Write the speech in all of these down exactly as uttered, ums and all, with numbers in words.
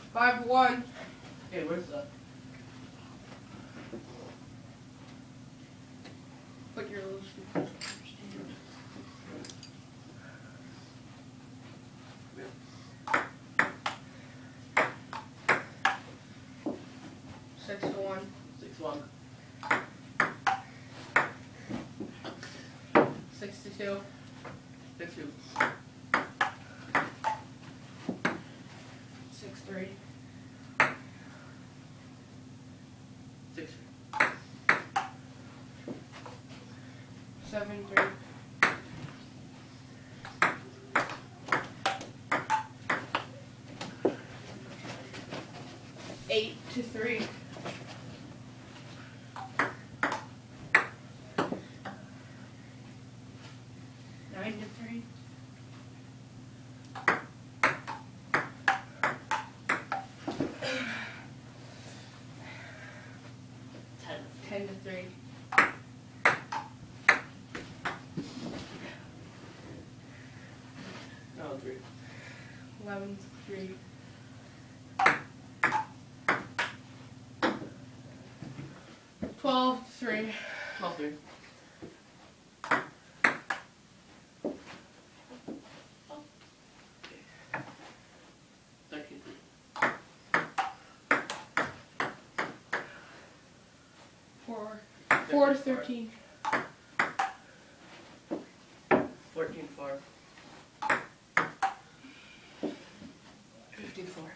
Five one. Hey, where's the? Put your little scoop. Six to one. Six one. Six to two. Six two. Six three. Six three. Seven three. Eight to three. Nine to three. Ten. Ten to three. No, three. Eleven to three. Twelve to three. Twelve three. Thirteen three. Four. Four to thirteen. Fourteen four. Fifteen four.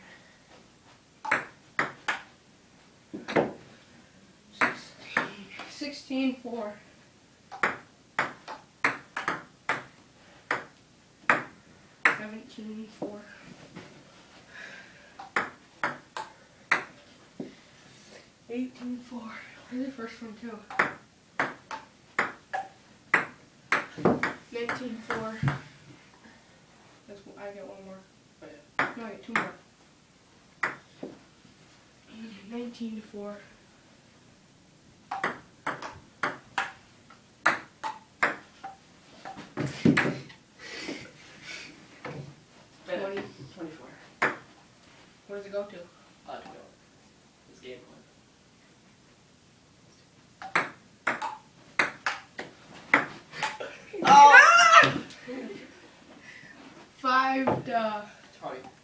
Sixteen four. Seventeen four. Eighteen four. Where's the first one too? Nineteen four. That's, I get one more. Oh yeah. No, I get two more. Nineteen to four. Twenty. Twenty-four. Where does it go to? Uh, to go. This game one. Oh! Five to Twenty.